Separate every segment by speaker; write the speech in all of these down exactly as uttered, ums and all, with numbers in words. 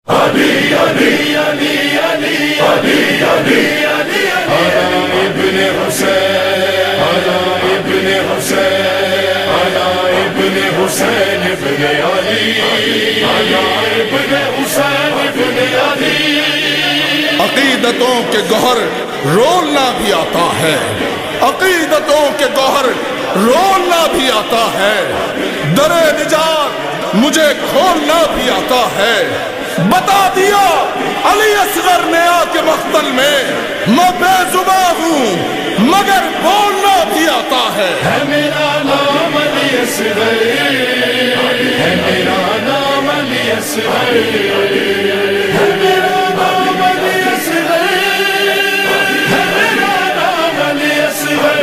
Speaker 1: علی علی علی علی علی علی علی علی ابن حسین علی ابن حسین علی ابن حسین ابن علی علی ابن حسین ابن علی.
Speaker 2: عقیدتوں کے گوہر رولنا بھی آتا ہے، عقیدتوں کے گوہر رولنا بھی آتا ہے، در نجات مجھے کھولنا بھی آتا ہے. بتا دیا علی اصغر نے آ کے مقتل میں میں بے زباں ہوں مگر بولنا بھی آتا ہے.
Speaker 1: ہے میرا نام علی اصغر، ہے میرا نام علی اصغر، ہے میرا نام علی اصغر، ہے میرا نام علی اصغر.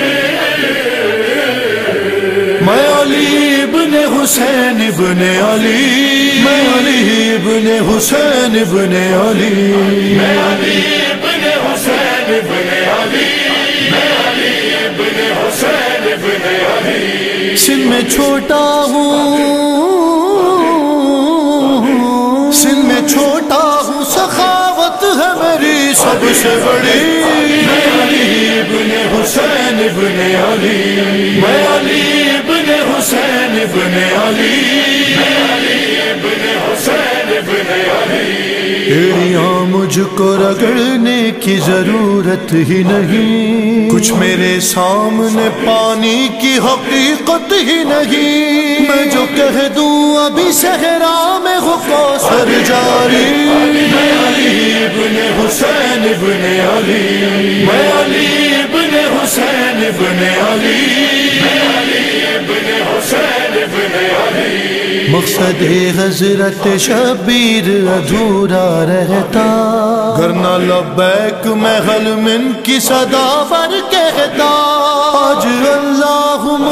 Speaker 1: میں علی ابن حسین ابن علی، میں علی ابن حسین ابن علی، میں علی ابن حسین ابن علی، میں علی ابن حسین ابن علی. سن میں چھوٹا ہوں، سن میں چھوٹا ہوں، سخاوت ہے میری سب سے بڑی. میں علی ابن حسین ابن علی، میں علی ابن حسین ابن علی، میں علی ابن حسین ابن علی. ایڑیاں مجھ کو رگڑنے کی ضرورت ہی نہیں، کچھ میرے سامنے پانی کی حقیقت ہی نہیں. میں جو کہہ دوں ابھی صحرا میں ہو کوثر جاری. میں علی ابن حسین ابن علی، میں علی ابن حسین ابن علی، میں علی ابن حسین ابن علی. مقصد حضرت شبیر ادھورا رہتا، گرنا لبیک میں حل من کی صدا پر کہتا. آج اللہم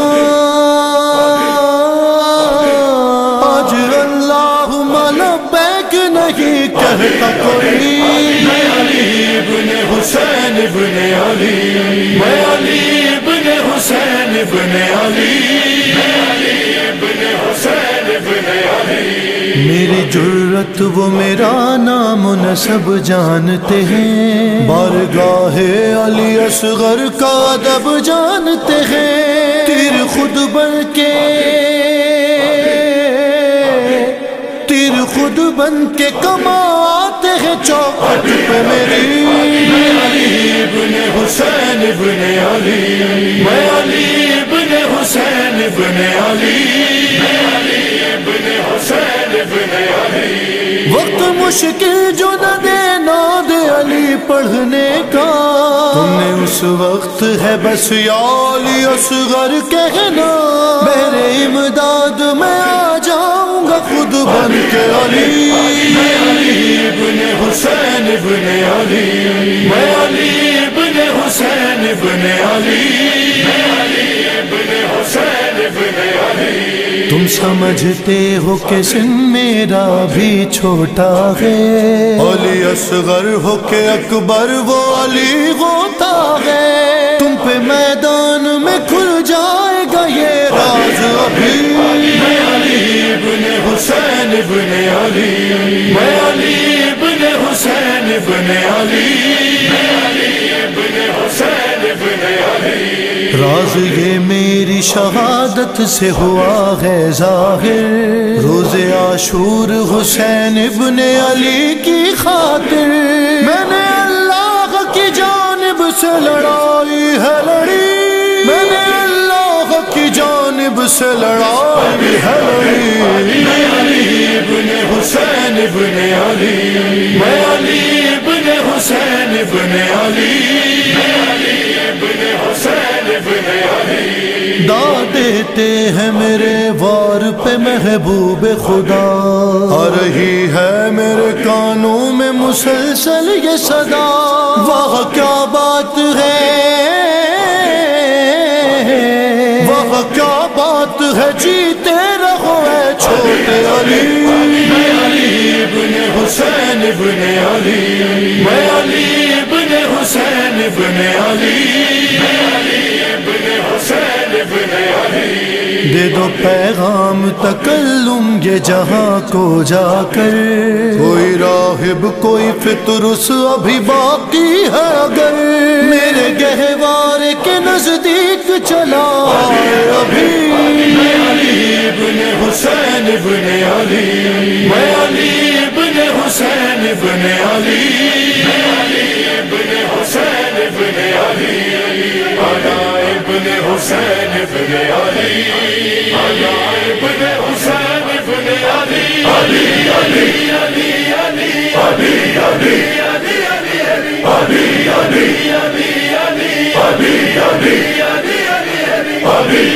Speaker 1: آج اللہم لبیک نہیں کہتا کوئی. میں علی ابن حسین ابن علی، میں علی ابن حسین ابن علی، میں علی ابن حسین ابن علی. میری جرت وہ میرا نام و نسب جانتے ہیں، بارگاہ علی اصغر کا ادب جانتے ہیں. تیر خود بن کے تیر خود بن کے کماتے ہیں چوکھٹ پہ میری. میں علی ابن حسین ابن علی، میں علی ابن حسین ابن علی، میں علی ابن حسین ابن علی. وقت مشکل جو نہ دے نہ دے علی پڑھنے کا، تم نے اس وقت ہے بس یا علی اصغر کہنا. میرے امداد میں آ جاؤں گا خود بن کے علی. میں علی ابن حسین ابن علی، میں علی ابن حسین ابن علی، میں علی ابن حسین ابن علی. تم سمجھتے ہو کہ سن میرا بھی چھوٹا ہے، علی اصغر ہو کہ اکبر وہ علی ہوتا ہے. تم پہ میدان میں کھل جائے گا یہ راز ابھی. میں علی ابن حسین ابن علی، میں علی ابن حسین ابن علی، میں علی ابن حسین ابن علی. راز یہ میری شہادت سے ہوا ہے ظاہر، روز عاشور حسین ابن علی کی خاطر. میں نے اللہ کی جانب سے لڑائی ہے لڑی، میں نے اللہ کی جانب سے لڑائی ہے لڑی. میں علی ابن حسین ابن علی، میں علی ابن حسین ابن علی، میں علی ابن حسین ابن علی. داد دیتے ہیں میرے وار پہ محبوب خدا، آ رہی ہے میرے کانوں میں مسلسل یہ صدا. واہ کیا بات ہے، واہ کیا بات ہے، جیتے رہو اے چھوٹے علی. میں علی ابن حسین ابن علی، میں علی ابن حسین ابن علی، میں علی ابن حسین ابن علی. دے دو پیغام تکلم یہ جہاں کو جا کر، کوئی راہ صاحب کوئی فطرس ابھی باقی ہے اگر میرے گہوارے کے نزدیک چلا ابھی میں علی ابن حسین ابن علی میں علی ابن حسین ابن علی میں علی ابن حسین ابن علی انا ابن حسین ابن علی انا ابن حسین ابن علی علی علی علی علی علی علی علی علی علی علی علی علی علی علی علی علی